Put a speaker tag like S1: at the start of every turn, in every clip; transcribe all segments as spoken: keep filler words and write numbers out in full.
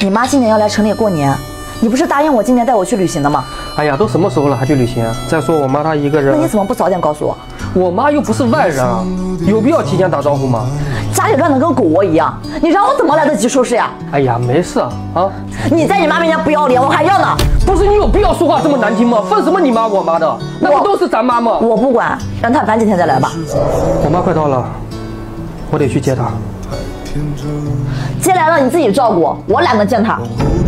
S1: 你妈今年要来城里过年，你不是答应我今年带我去旅行的吗？
S2: 哎呀，都什么时候了还去旅行啊？再说我妈她一个人，
S1: 那你怎么不早点告诉我？
S2: 我妈又不是外人啊，有必要提前打招呼吗？
S1: 家里乱得跟狗窝一样，你让我怎么来得及收拾呀？
S2: 哎呀，没事啊啊！
S1: 你在你妈面前不要脸，我还要呢。
S2: 不是你有必要说话这么难听吗？分什么你妈我妈的，那不都是咱妈吗？
S1: 我不管，让她晚几天再来吧。
S2: 我妈快到了，我得去接她。
S1: 接来了你自己照顾，我懒得见她。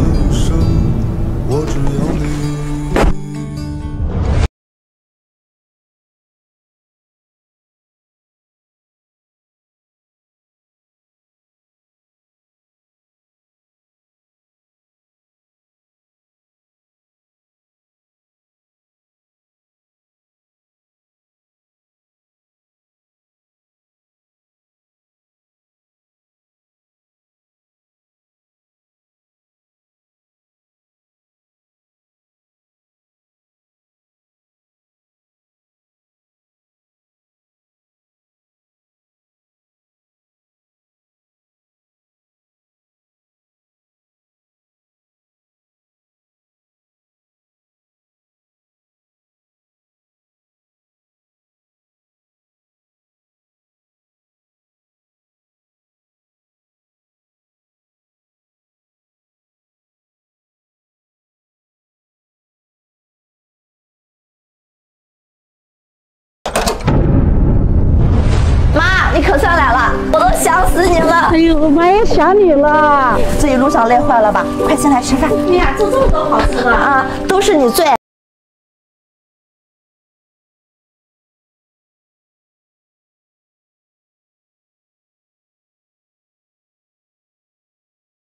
S1: 你可算来了，我都想死你了。
S3: 哎呦，妈也想你了。
S1: 这一路上累坏了吧？快进来吃饭。
S3: 你俩做这么多好吃的
S1: 啊，都是你最。